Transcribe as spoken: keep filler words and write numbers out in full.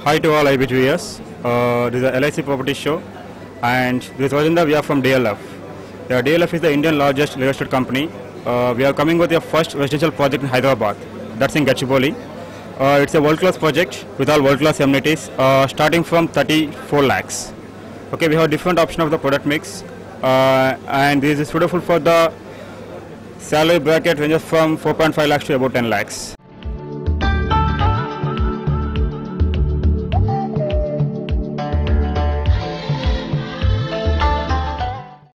Hi to all I B viewers. Uh, this is a L I C property show, and this was in the we are from D L F. Yeah, D L F is the Indian largest real estate company. Uh, we are coming with your first residential project in Hyderabad. That's in Gachibowli. Uh, it's a world-class project with all world-class amenities, uh, starting from thirty-four lakhs. Okay, we have different option of the product mix, uh, and this is suitable for the salary bracket ranges from four point five lakhs to about ten lakhs.